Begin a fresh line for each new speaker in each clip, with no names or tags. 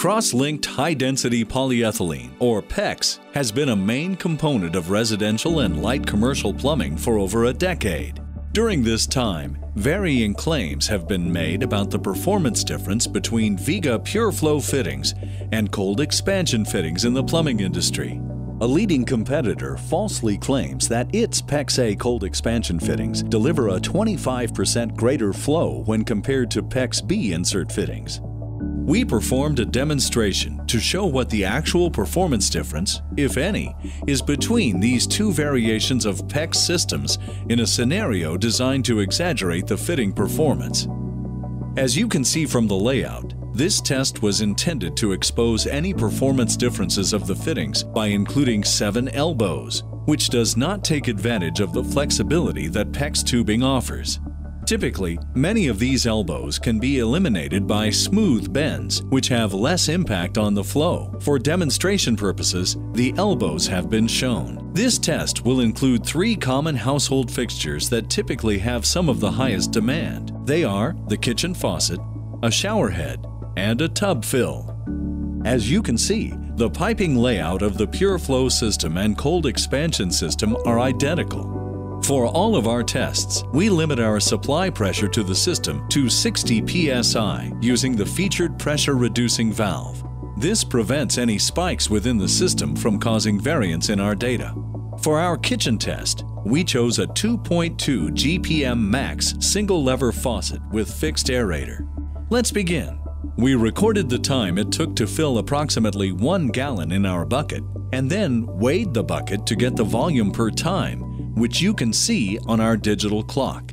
Cross-linked high-density polyethylene, or PEX, has been a main component of residential and light commercial plumbing for over a decade. During this time, varying claims have been made about the performance difference between Viega PureFlow fittings and cold expansion fittings in the plumbing industry. A leading competitor falsely claims that its PEX-a cold expansion fittings deliver a 25% greater flow when compared to PEX-b insert fittings. We performed a demonstration to show what the actual performance difference, if any, is between these two variations of PEX systems in a scenario designed to exaggerate the fitting performance. As you can see from the layout, this test was intended to expose any performance differences of the fittings by including 7 elbows, which does not take advantage of the flexibility that PEX tubing offers. Typically, many of these elbows can be eliminated by smooth bends, which have less impact on the flow. For demonstration purposes, the elbows have been shown. This test will include 3 common household fixtures that typically have some of the highest demand. They are the kitchen faucet, a shower head, and a tub fill. As you can see, the piping layout of the PureFlow system and cold expansion system are identical. For all of our tests, we limit our supply pressure to the system to 60 psi using the featured pressure-reducing valve. This prevents any spikes within the system from causing variance in our data. For our kitchen test, we chose a 2.2 GPM max single-lever faucet with fixed aerator. Let's begin. We recorded the time it took to fill approximately 1 gallon in our bucket, and then weighed the bucket to get the volume per time, which you can see on our digital clock.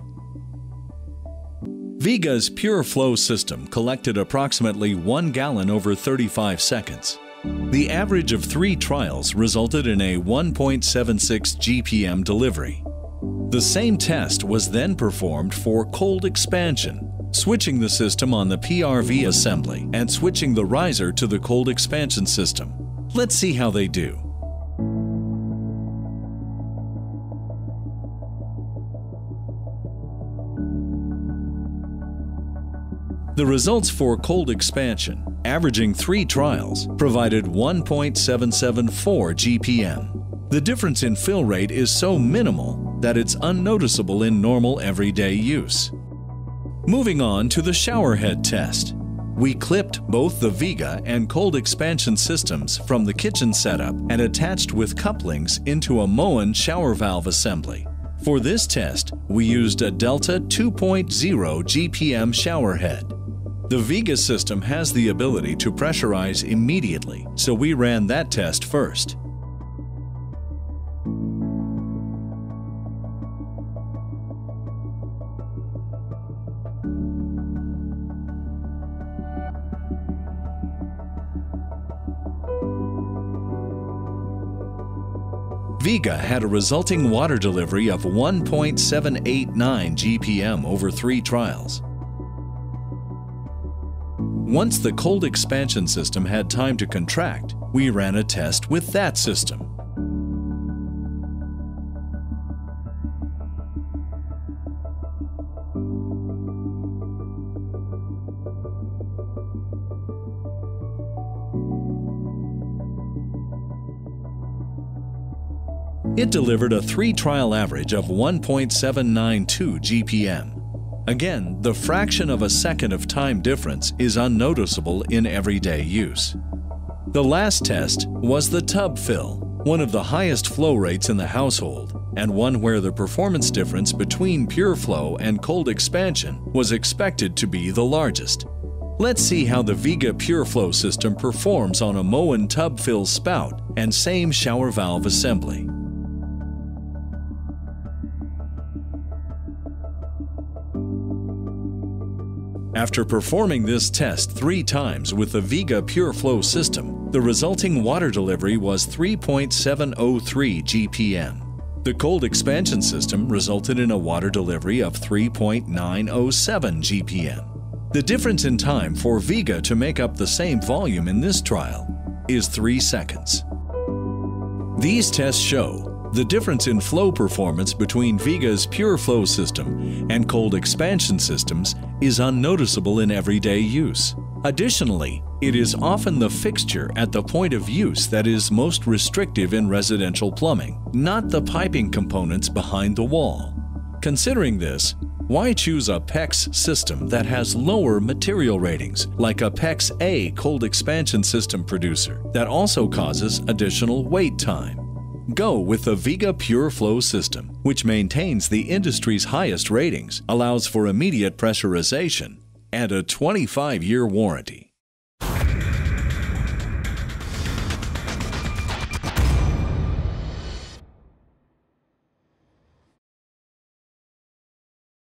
Viega's PureFlow system collected approximately 1 gallon over 35 seconds. The average of 3 trials resulted in a 1.76 GPM delivery. The same test was then performed for cold expansion, switching the system on the PRV assembly and switching the riser to the cold expansion system. Let's see how they do. The results for cold expansion, averaging 3 trials, provided 1.774 GPM. The difference in fill rate is so minimal that it's unnoticeable in normal everyday use. Moving on to the shower head test. We clipped both the Viega and cold expansion systems from the kitchen setup and attached with couplings into a Moen shower valve assembly. For this test, we used a Delta 2.0 GPM shower head. The Viega system has the ability to pressurize immediately, so we ran that test first. Viega had a resulting water delivery of 1.789 GPM over 3 trials. Once the cold expansion system had time to contract, we ran a test with that system. It delivered a 3-trial average of 1.792 GPM. Again, the fraction of a second of time difference is unnoticeable in everyday use. The last test was the tub fill, one of the highest flow rates in the household, and one where the performance difference between PureFlow and cold expansion was expected to be the largest. Let's see how the Viega PureFlow system performs on a Moen tub fill spout and same shower valve assembly. After performing this test 3 times with the Viega PureFlow system, the resulting water delivery was 3.703 GPM. The cold expansion system resulted in a water delivery of 3.907 GPM. The difference in time for Viega to make up the same volume in this trial is 3 seconds. These tests show the difference in flow performance between Viega's PureFlow system and cold expansion systems is unnoticeable in everyday use. Additionally, it is often the fixture at the point of use that is most restrictive in residential plumbing, not the piping components behind the wall. Considering this, why choose a PEX system that has lower material ratings, like a PEX-a cold expansion system producer, that also causes additional wait time? Go with the Viega PureFlow system, which maintains the industry's highest ratings, allows for immediate pressurization, and a 25-year warranty.